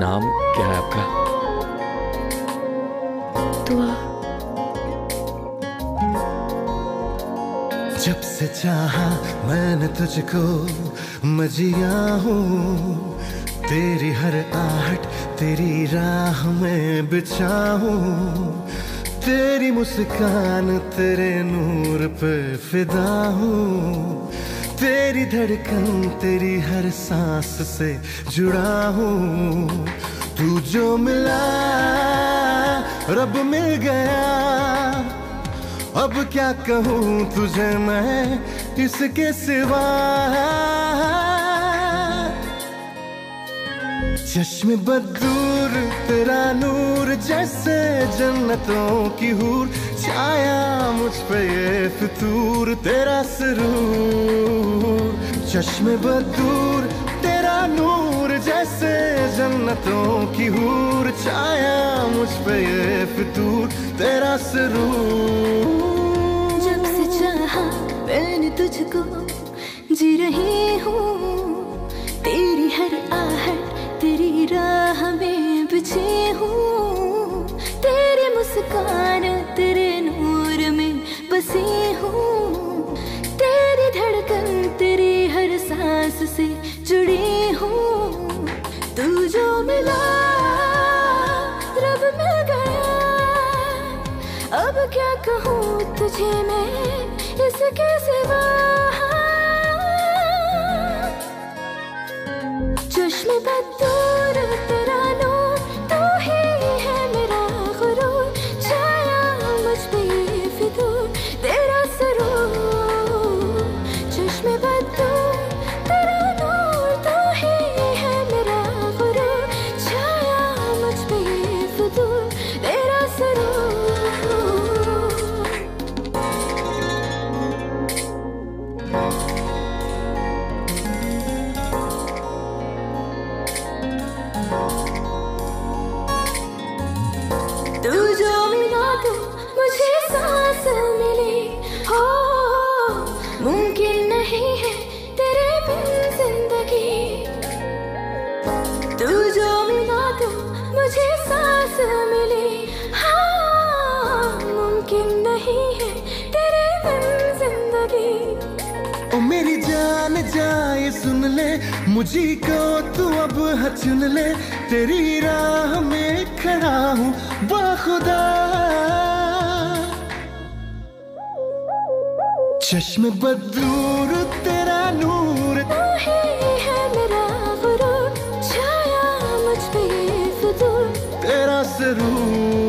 नाम क्या है आपका? दुआ। जब से चाहा मैंने तुझको मैं जिया हूँ, तेरी हर आहट तेरी राह में बिछा हूँ, तेरी मुस्कान तेरे नूर पे फिदा हूँ, तेरी धड़कन तेरी हर सांस से जुड़ा हूँ। तू जो मिला रब मिल गया, अब क्या कहूँ तुझे मैं इसके सिवा। चश्मे बदूर तेरा नूर जैसे जन्नतों की हूर, छाया मुझ पे ये फितूर तेरा सरूर। चश्मे बदूर तेरा नूर जैसे जन्नतों की हूर, छाया मुझ पे ये फितूर तेरा सरूर। जब से चाहा मैंने तुझको जी रही हूँ, तेरी हर आहट तेरी राह में बिछी हूँ, तेरी मुस्कान तेरे नूर में बसी हूँ, तेरी धड़कन तेरी हर सांस से जुड़ी हूँ। तू जो मिला रब मिल गया, अब क्या कहूँ तुझे मैं इसके सिवा। चश्मे बदूर तेरा नूर, तू ही है मेरा गुरूर, छाया मुझ पे ये फितूर तेरा सरूर। चश्मे बदूर तेरा नूर, तू ही है मेरा गुरूर, छाया मुझ पे ये फितूर तेरा सरूर। तू जो मिला तो मुझे सांस मिली हो, मुमकिन नहीं है तेरे बिन जिंदगी। तू जो मिला तो मुझे सांस मिली, हाँ मुमकिन नहीं है तेरे बिन जिंदगी। ओ मेरी जान जाए सुन ले, मुझी को तू अब चुन ले, तेरी राह में खड़ा हूँ बाखुदा। चश्मे बदूर तेरा नूर, तू ही है मेरा गुरूर, छाया मुझ पे ये फितूर तेरा सरूर।